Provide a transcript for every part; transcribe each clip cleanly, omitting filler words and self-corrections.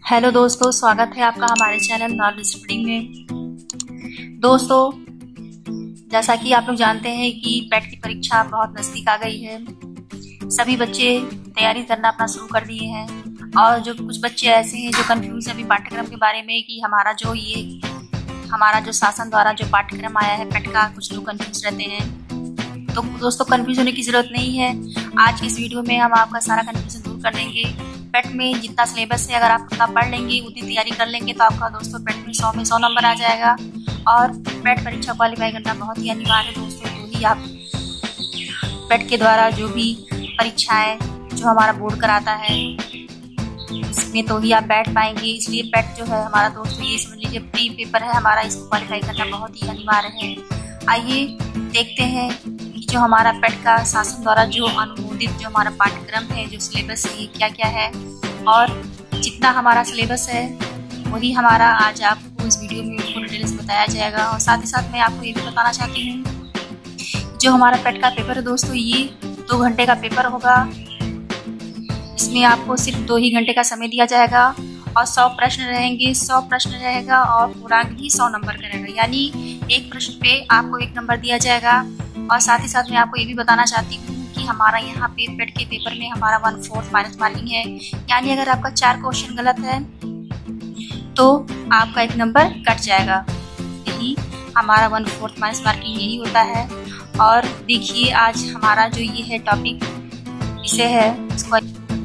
Hello दोस्तों, स्वागत है आपका हमारे चैनल नॉलेज स्टडी में। दोस्तों, जैसा कि आप लोग जानते हैं कि पेट की परीक्षा बहुत नज़दीक आ गई है। सभी बच्चे तैयारी करना अपना शुरू कर दिए हैं और जो कुछ बच्चे ऐसे हैं जो कंफ्यूज है अभी पाठ्यक्रम के बारे में कि हमारा जो शासन द्वारा जो पाठ्यक्रम आया है पेट का, कुछ लोग कंफ्यूज रहते हैं। तो दोस्तों, कंफ्यूज होने की ज़रूरत नहीं है। आज की इस वीडियो में हम आपका सारा कंफ्यूजन दूर कर देंगे। पेट में जितना सिलेबस है, अगर आप उतना पढ़ लेंगे, उतनी तैयारी कर लेंगे तो आपका दोस्तों पेट में 100 नंबर आ जाएगा। और पेट परीक्षा क्वालिफाई करना बहुत ही अनिवार्य है दोस्तों। तो ही आप पेट के द्वारा जो भी परीक्षाएं जो हमारा बोर्ड कराता है इसमें तो ही आप बैठ पाएंगे। इसलिए पेट जो है हमारा दोस्तों, ये समझ लीजिए प्री पेपर है हमारा, इसको क्वालिफाई करना बहुत ही अनिवार्य है। आइए देखते हैं कि जो हमारा पेट का शासन द्वारा जो अनुमोदित जो हमारा पाठ्यक्रम है, जो सिलेबस है, क्या क्या है और जितना हमारा सिलेबस है वही हमारा आज आपको इस वीडियो में फुल डिटेल से बताया जाएगा। और साथ ही साथ मैं आपको ये भी बताना चाहती हूँ जो हमारा पेट का पेपर है दोस्तों, ये 2 घंटे का पेपर होगा। इसमें आपको सिर्फ 2 ही घंटे का समय दिया जाएगा और 100 प्रश्न रहेंगे। 100 प्रश्न रहेगा और पूर्णांक भी 100 नंबर का रहेगा, यानी एक प्रश्न पे आपको 1 नंबर दिया जाएगा। और साथ ही साथ मैं आपको ये भी बताना चाहती हूँ कि हमारा यहाँ पे पेट के पेपर में हमारा 1/4 माइनस मार्किंग है, यानी अगर आपका 4 क्वेश्चन गलत है तो आपका 1 नंबर कट जाएगा। यही हमारा 1/4 माइनस मार्किंग यही होता है। और देखिए, आज हमारा जो ये है टॉपिक विषय है, इसको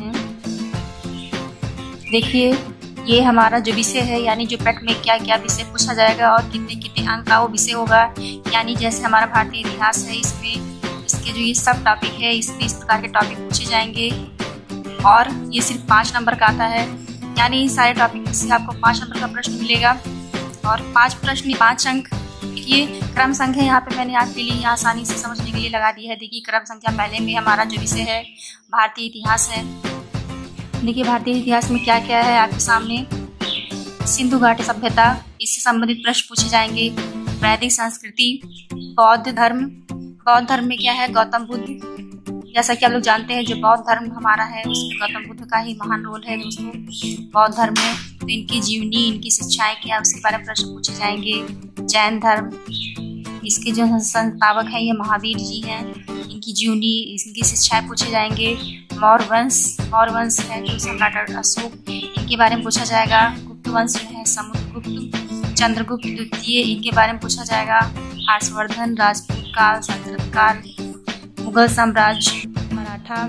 देखिए, ये हमारा जो विषय है, यानी जो पेट में क्या क्या विषय पूछा जाएगा और कितने कितने अंक का वो विषय होगा। यानी जैसे हमारा भारतीय इतिहास है, इसमें इसके जो ये सब टॉपिक है, इसमें इस प्रकार के टॉपिक पूछे जाएंगे और ये सिर्फ 5 नंबर का आता है। यानी सारे टॉपिक में से आपको 5 नंबर का प्रश्न मिलेगा और 5 प्रश्न 5 अंक। ये क्रम संख्या यहाँ पे मैंने आपके लिए आसानी से समझने के लिए लगा दी है। देखिए, क्रम संख्या पहले में हमारा जो विषय है भारतीय इतिहास है। देखिए, भारतीय इतिहास में क्या क्या है आपके सामने। सिंधु घाटी सभ्यता, इससे संबंधित प्रश्न पूछे जाएंगे। वैदिक संस्कृति, बौद्ध धर्म। बौद्ध धर्म में क्या है, गौतम बुद्ध। जैसा कि आप लोग जानते हैं जो बौद्ध धर्म हमारा है उसमें गौतम बुद्ध का ही महान रोल है दोस्तों बौद्ध धर्म में। तो इनकी जीवनी, इनकी शिक्षाएं क्या, उसके बारे में प्रश्न पूछे जाएंगे। जैन धर्म, इसके जो संस्थापक हैं ये महावीर जी हैं, इनकी जीवनी, इनकी शिक्षाएं पूछे जाएंगे। मौर्य वंश है जो सम्राट अशोक, इनके बारे में पूछा जाएगा। गुप्त वंश जो है समुद्रगुप्त, चंद्रगुप्त द्वितीय, इनके बारे में पूछा जाएगा। हर्षवर्धन, राजपूत काल, सल्तनत काल, मुगल साम्राज्य, मराठा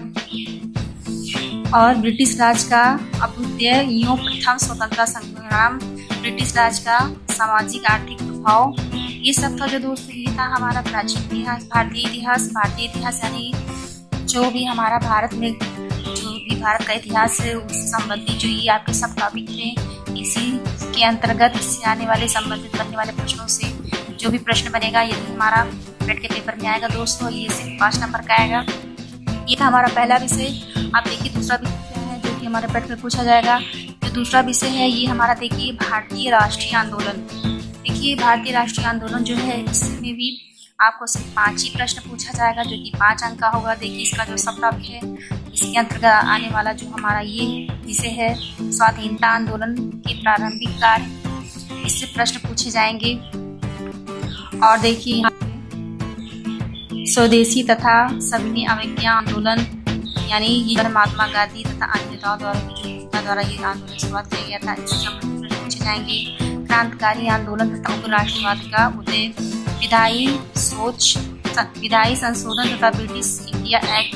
और ब्रिटिश राज का अभ्युदय, यूं प्रथम स्वतंत्रता संग्राम, ब्रिटिश राज का सामाजिक आर्थिक प्रभाव, ये सब था जो दोस्तों ये था हमारा प्राचीन इतिहास, भारतीय इतिहास। भारतीय इतिहास यानी जो भी हमारा भारत में जो भी भारत का इतिहास है उससे संबंधित जो ये आपके सब टॉपिक थे, इसी के अंतर्गत इससे आने वाले संबंधित बनने वाले प्रश्नों से जो भी प्रश्न बनेगा यदि हमारा पेट के पेपर में आएगा दोस्तों, ये सिर्फ 5 नंबर का आएगा। ये था हमारा पहला विषय। आप देखिए दूसरा विषय क्या है जो कि हमारे पेट में पूछा जाएगा। जो दूसरा विषय है ये हमारा देखिए भारतीय राष्ट्रीय आंदोलन। देखिए, भारतीय राष्ट्रीय आंदोलन जो है इसमें भी आपको सिर्फ 5 ही प्रश्न पूछा जाएगा जो कि 5 अंक का होगा। देखिए, इसका जो सब टॉपिक है इसके अंतर्गत आने वाला जो हमारा ये विषय है स्वाधीनता आंदोलन के प्रारंभिक कार्य, इससे प्रश्न पूछे जाएंगे। और देखिए यहाँ स्वदेशी तथा सविनय अवज्ञा आंदोलन, यानी ये महात्मा गांधी तथा अन्य नेताओं द्वारा ये आंदोलन शुरुआत किया गया था, इससे संबंधित प्रश्न पूछे जाएंगे। क्रांतिकारी आंदोलन तथा उपराष्ट्रवाद का उदय, विधायी संशोधन तथा ब्रिटिश इंडिया एक्ट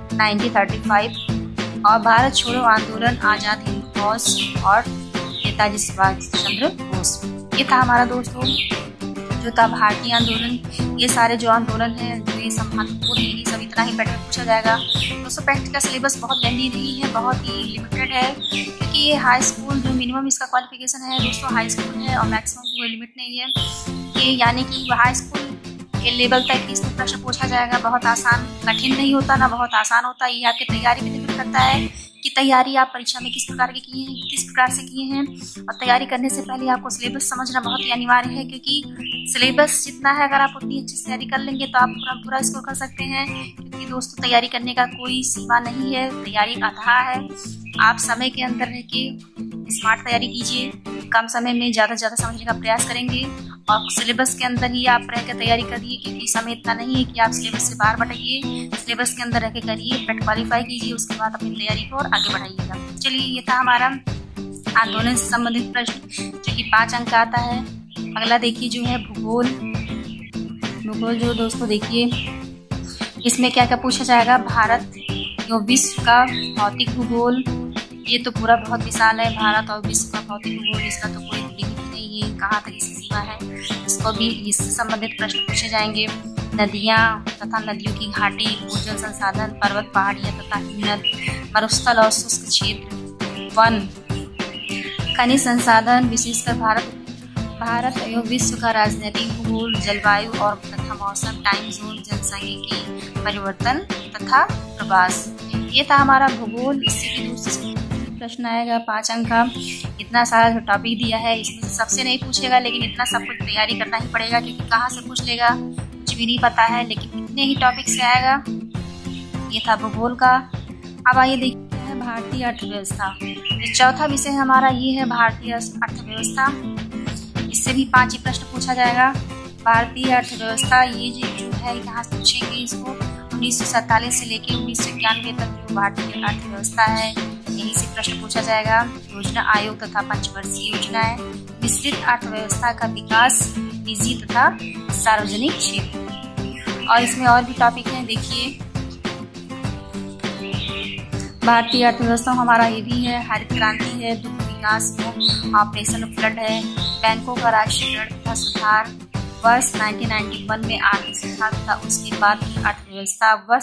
1935 और भारत छोड़ो आंदोलन, आजाद हिंद फौज और नेताजी सुभाष चंद्र बोस। ये था हमारा दोस्तों जो था भारतीय आंदोलन। ये सारे जो आंदोलन है जो ये सब महत्वपूर्ण है, सभी तरह ही पेट में पूछा जाएगा। दोस्तों, पेट का सिलेबस बहुत लेंदी नहीं है, बहुत ही लिमिटेड है, क्योंकि ये हाई स्कूल जो मिनिमम इसका क्वालिफिकेशन है दोस्तों हाई स्कूल है और मैक्सिमम की कोई लिमिट नहीं है। ये यानी कि हाई स्कूल के लेवल तक इसमें प्रश्न पूछा जाएगा। बहुत आसान, कठिन नहीं होता ना बहुत आसान होता। ये आपकी तैयारी पे निर्भर करता है कि तैयारी आप परीक्षा में किस प्रकार की किए हैं, किस प्रकार से किए हैं। और तैयारी करने से पहले आपको सिलेबस समझना बहुत ही अनिवार्य है, क्योंकि सिलेबस जितना है अगर आप उतनी अच्छी तैयारी कर लेंगे तो आप पूरा स्कोर कर सकते हैं। क्योंकि दोस्तों, तैयारी करने का कोई सीमा नहीं है, तैयारी अथाह है। आप समय के अंदर रह के स्मार्ट तैयारी कीजिए, कम समय में ज़्यादा से ज़्यादा समझने का प्रयास करेंगे और सिलेबस के अंदर ही आप रह कर तैयारी करिए, क्योंकि समय इतना नहीं है कि आप सिलेबस से बाहर भटकिए। सिलेबस के अंदर रह के करिए, पेट क्वालिफाई कीजिए, उसके बाद अपनी तैयारी को और आगे बढ़ाइएगा। चलिए, ये था हमारा आंदोलन से संबंधित प्रश्न जो कि 5 अंक का आता है। अगला देखिए जो है भूगोल। भूगोल जो दोस्तों देखिए, इसमें क्या क्या पूछा जाएगा। भारत एवं विश्व का भौतिक भूगोल, ये तो पूरा बहुत विशाल है। भारत और विश्व का भौतिक भूगोल, इसका तो कोई लिमिट नहीं है, कहाँ तक इसकी सीमा है। इसको भी इससे संबंधित प्रश्न पूछे जाएंगे। नदियाँ तथा नदियों की घाटी, भूजल संसाधन, पर्वत, पहाड़ियाँ तथा हिमनद, मरुस्थल और शुष्क क्षेत्र, वन, खनिज संसाधन, विशेषकर भारत एवं विश्व का राजनीतिक भूगोल, जलवायु और तथा मौसम, टाइम जोन, जनसांख्यिकी परिवर्तन तथा प्रवास। ये था हमारा भूगोल। इससे भी दूसरे प्रश्न आएगा 5 अंक का। इतना सारा जो टॉपिक दिया है इसमें से सबसे नहीं पूछेगा, लेकिन इतना सब कुछ तैयारी करना ही पड़ेगा, क्योंकि कहाँ से पूछ लेगा कुछ भी नहीं पता है, लेकिन इतने ही टॉपिक से आएगा। ये था भूगोल का। अब आइए देखते हैं भारतीय अर्थव्यवस्था। जो चौथा विषय हमारा ये है भारतीय अर्थव्यवस्था। इससे भी 5 ही प्रश्न पूछा जाएगा। भारतीय अर्थव्यवस्था ये जो है यहाँ से पूछेंगे इसको। 1947 से लेकर 1991 तक जो भारतीय अर्थव्यवस्था है यहीं से प्रश्न पूछा जाएगा। योजना आयोग तथा पंचवर्षीय योजनाएं, विस्तृत अर्थव्यवस्था का विकास, निजी तथा सार्वजनिक क्षेत्र। और इसमें और भी टॉपिक हैं, देखिए। भारतीय अर्थव्यवस्था हमारा ये भी है, हरित क्रांति है, दुग्ध विकास, ऑपरेशन फ्लड है, बैंकों का राष्ट्रीयकरण तथा सुधार, वर्ष 1991 में आर्थिक सुधार तथा उसके बाद की अर्थव्यवस्था, वर्ष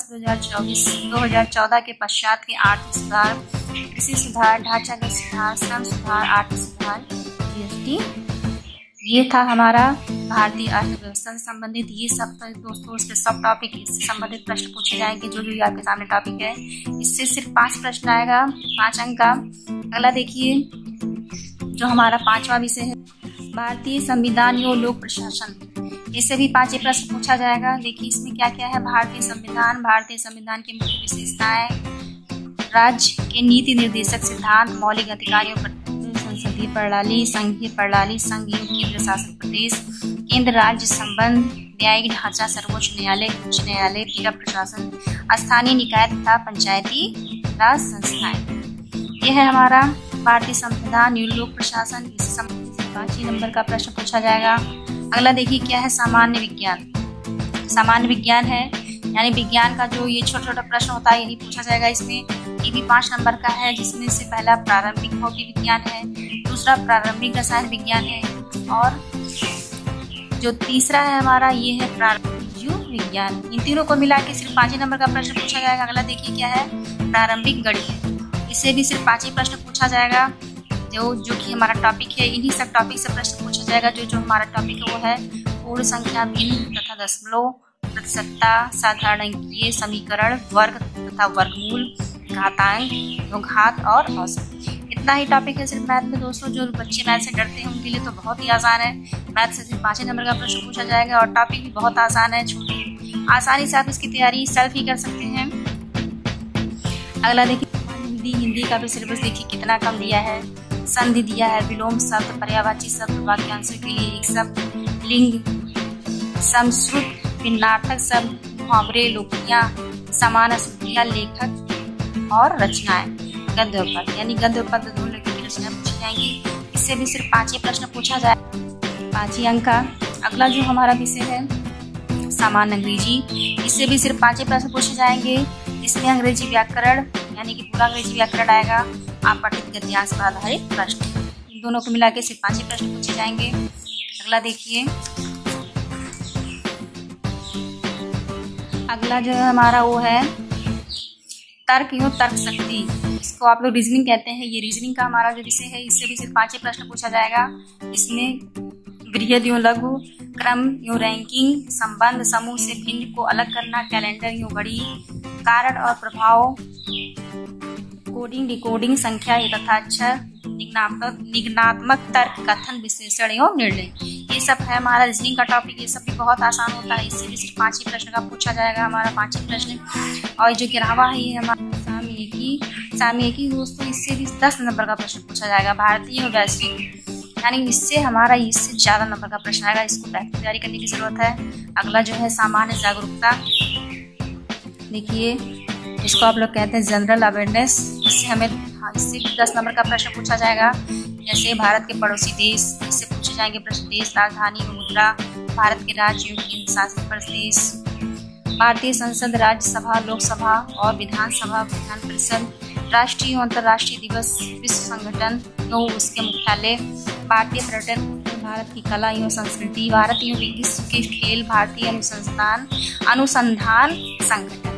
2014 के पश्चात के आर्थिक सुधार, कृषि सुधार, ढांचागत सुधार, श्रम सुधार, आर्थिक सुधार, जीएसटी। ये था हमारा भारतीय अर्थव्यवस्था से संबंधित। ये सब दोस्तों उसके सब टॉपिक इससे संबंधित प्रश्न पूछे जाएंगे, जो आपके सामने टॉपिक है। इससे सिर्फ 5 प्रश्न आएगा, 5 अंक का। अगला देखिए जो हमारा 5वां विषय है भारतीय संविधान एवं लोक प्रशासन। इससे भी 5 प्रश्न पूछा जाएगा। देखिए इसमें क्या क्या है। भारतीय संविधान की मुख्य विशेषताएं, राज्य के नीति निर्देशक सिद्धांत, मौलिक अधिकारियों पर संसदीय प्रणाली, संघीय प्रणाली, संघ एवं केंद्र शासित प्रदेश, केंद्र राज्य संबंध, न्यायिक ढांचा, सर्वोच्च न्यायालय, उच्च न्यायालय, क्रीड़ा प्रशासन, स्थानीय निकाय तथा पंचायती राज संस्थाएं। यह है हमारा भारतीय संविधान एवं लोक प्रशासन। इससे संबंधित 5 नंबर का प्रश्न पूछा जाएगा। अगला देखिए क्या है, सामान्य विज्ञान। सामान्य विज्ञान है यानी विज्ञान का जो ये छोटा छोटा प्रश्न होता है यही पूछा जाएगा। इसमें ये भी 5 नंबर का है, जिसमें से पहला प्रारंभिक भौतिक विज्ञान है, दूसरा प्रारंभिक रसायन विज्ञान है, और जो तीसरा है हमारा ये है प्रारंभिक जीव विज्ञान। इन तीनों को मिला के सिर्फ 5 नंबर का प्रश्न पूछा जाएगा। अगला देखिए क्या है, प्रारंभिक गणित। इससे भी सिर्फ 5 ही प्रश्न पूछा जाएगा। जो कि हमारा टॉपिक है, इन्हीं सब टॉपिक से प्रश्न पूछा जाएगा। जो हमारा टॉपिक है वो है पूर्ण संख्या, भिन्न तथा दशमलव, प्रतिशतता, साधारण अंकीय समीकरण, वर्ग तथा वर्गमूल, घातांक, घात और औसत। इतना ही टॉपिक है सिर्फ मैथ में दोस्तों। जो बच्चे मैथ से डरते हैं उनके लिए तो बहुत ही आसान है। मैथ से सिर्फ 5 नंबर का प्रश्न पूछा जाएगा और टॉपिक भी बहुत आसान है, छोटी, आसानी से आप इसकी तैयारी सेल्फ ही कर सकते हैं। अगला देखिए हिंदी का भी सिलेबस देखिए कितना कम दिया है। संधि दिया है, विलोम शब्द, पर्यायवाची शब्द, वाक्यांशों के लिए एक शब्द, लिंग, समश्रुत, भिन्नार्थक शब्द, मुहावरे, लोकियां, समान श्रुतियां, लेखक और रचनाएं, गद्य और पद्य यानी गद्य और पद्य दोनों की रचना पूछी जाएंगी। इससे भी सिर्फ 5 ही प्रश्न पूछा जाएगा, 5 ही अंक का। अगला जो हमारा विषय है सामान्य अंग्रेजी। इससे भी सिर्फ 5 ही प्रश्न पूछे जाएंगे। इसमें अंग्रेजी व्याकरण यानी कि पूरा अंग्रेजी व्याकरण आएगा, आप पठित गद्यांश पर आधारित प्रश्न। इन दोनों को मिला के सिर्फ 5 ही प्रश्न पूछे जाएंगे। अगला देखिए, अगला जो है हमारा वो है तर्क एवं तर्क शक्ति। इसको आप लोग रीजनिंग कहते हैं। ये रीजनिंग का हमारा जो विषय है, इससे भी सिर्फ 5 ही प्रश्न पूछा जाएगा। इसमें बृहद एवं लघु, क्रम एवं रैंकिंग, संबंध, समूह से भिन्न को अलग करना, कैलेंडर एवं घड़ी, कारण और प्रभाव, कोडिंग, डिकोडिंग, संख्या तथा अक्षर, निगनात्मक तर्क, कथन, विश्लेषण एवं निर्णय। ये सब है हमारा रीजनिंग का टॉपिक। ये सब भी बहुत आसान होता है। इससे भी सिर्फ 5 ही प्रश्न का पूछा जाएगा, हमारा 5 ही प्रश्न। और जो 11वां है ये हमारा सामयिकी दोस्तों, इससे भी 10 नंबर का प्रश्न पूछा जाएगा। भारतीय और वैश्विक, यानी इससे हमारा इससे ज़्यादा नंबर का प्रश्न आएगा। इसको बेहतर तैयारी करने की ज़रूरत है। अगला जो है सामान्य जागरूकता, देखिए इसको आप लोग कहते हैं जनरल अवेयरनेस। इससे हमें इससे भी 10 नंबर का प्रश्न पूछा जाएगा। जैसे भारत के पड़ोसी देश, इससे पूछे जाएंगे प्रश्न। देश, राजधानी और मुद्रा, भारत के राज्यों, केंद्र शासित प्रदेश, भारतीय संसद, राज्यसभा, लोकसभा और विधानसभा, विधान परिषद, राष्ट्रीय और अंतर्राष्ट्रीय दिवस, विश्व संगठन एवं उसके मुख्यालय, भारतीय पर्यटन, भारत की कला एवं संस्कृति, भारत एवं विश्व के खेल, भारतीय अनुसंधान संगठन।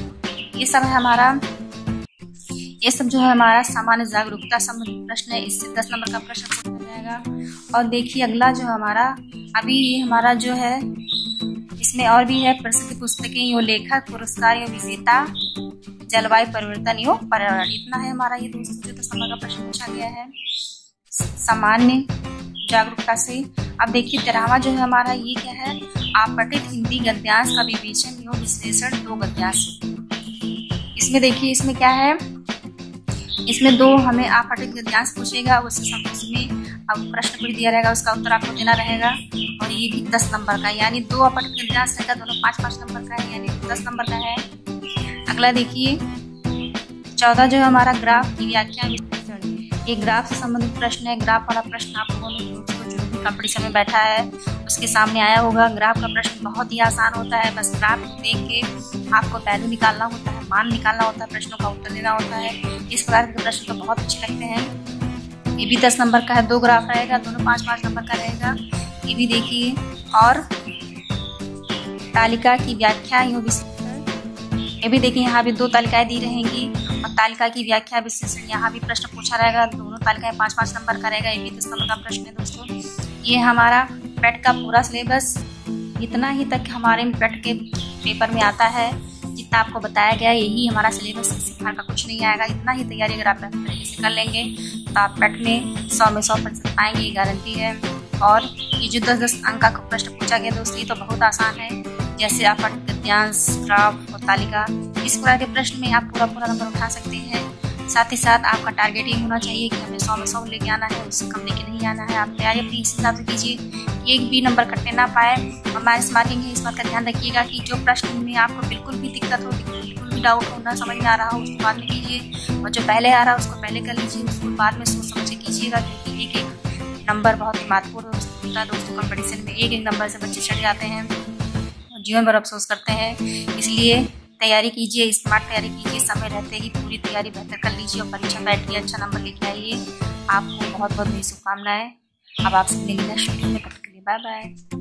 ये सब जो है हमारा सामान्य जागरूकता संबंधी प्रश्न है। इससे 10 नंबर का प्रश्न पूछा जाएगा। और देखिए अगला जो हमारा अभी ये हमारा जो है इसमें और भी है प्रसिद्ध पुस्तकें एवं लेखक, पुरस्कार एवं विजेता, जलवायु परिवर्तन एवं पर्यावरण। इतना है हमारा ये दोस्तों जो 10 नंबर का प्रश्न पूछा गया है सामान्य जागरूकता से। अब देखिए 13वां जो है हमारा ये क्या है, आपठित हिंदी गद्यांश का विवेचन एवं विश्लेषण 2 गद्यांश। इसमें देखिए इसमें क्या है, इसमें 2 हमें आपठित गद्यांश पूछेगा। उसमें अब प्रश्न भी दिया रहेगा, उसका उत्तर आपको देना रहेगा। और ये भी 10 नंबर का, यानी 2 आपठित गद्यांश रहेगा, दोनों 5-5 नंबर का है, यानी 10 नंबर का है। अगला देखिए 14 जो हमारा ग्राफ की व्याख्या विश्लेषण। ये ग्राफ से संबंधित प्रश्न है। ग्राफ वाला प्रश्न आप लोगों ने जो भी कंपटीशन में बैठा है उसके सामने आया होगा। ग्राफ का प्रश्न बहुत ही आसान होता है। बस ग्राफ देख के आपको वैल्यू निकालना होता है, मान निकालना होता है, प्रश्नों का उत्तर देना होता है। इस प्रकार के प्रश्न तो बहुत अच्छे लगते हैं। ये भी 10 नंबर का है, 2 ग्राफ रहेगा, दोनों 5-5 नंबर का रहेगा। ये भी देखिए। और तालिका की व्याख्या एवं विश्लेषण, ये भी देखिए यहाँ भी 2 तालिकाएं दी रहेंगी और तालिका की व्याख्या विश्लेषण यहाँ भी प्रश्न पूछा रहेगा। दोनों तालिकाएं 5-5 नंबर का रहेगा। ये भी 10 नंबर का प्रश्न है दोस्तों। ये हमारा पेट का पूरा सिलेबस इतना ही तक हमारे पेट के पेपर में आता है। जितना आपको बताया गया यही हमारा सिलेबस, इससे बाहर का कुछ नहीं आएगा। इतना ही तैयारी अगर आप बेहतर तरीके से कर लेंगे तो आप पेट में 100 में 100% पाएंगे, ये गारंटी है। और ये जो 10-10 अंक का प्रश्न पूछा गया दोस्तों ये तो बहुत आसान है। जैसे आप गद्यांश, ग्राफ और तालिका, इस प्रकार के प्रश्न में आप पूरा नंबर उठा सकते हैं। साथ ही साथ आपका टारगेट ये होना चाहिए कि हमें 100 में 100 लेके आना है, उससे कम लेके नहीं आना है। आप तैयारी अपनी इस हिसाब से कीजिए, एक भी नंबर कटने ना पाए। और माइनस मार्किंग है, इस बात का ध्यान रखिएगा कि जो प्रश्न में आपको बिल्कुल भी दिक्कत हो, बिल्कुल भी डाउट हो, ना समझ में आ रहा हो, उसको बाद में कीजिए। और जो पहले आ रहा है उसको पहले कर लीजिए, उसको बाद में सोच समझ के कीजिएगा। क्योंकि एक नंबर बहुत ही महत्वपूर्ण होता है दोस्तों। कंपटीशन में एक नंबर से बच्चे चढ़ जाते हैं और जीवन भर अफसोस करते हैं। इसलिए तैयारी कीजिए, स्मार्ट तैयारी कीजिए, समय रहते ही पूरी तैयारी बेहतर कर लीजिए और परीक्षा बैठिए, अच्छा नंबर लेके आइए। आपको बहुत बहुत मेरी शुभकामनाएं। अब आपसे मिलेंगे नेक्स्ट वीडियो में, तब तक के लिए बाय बाय।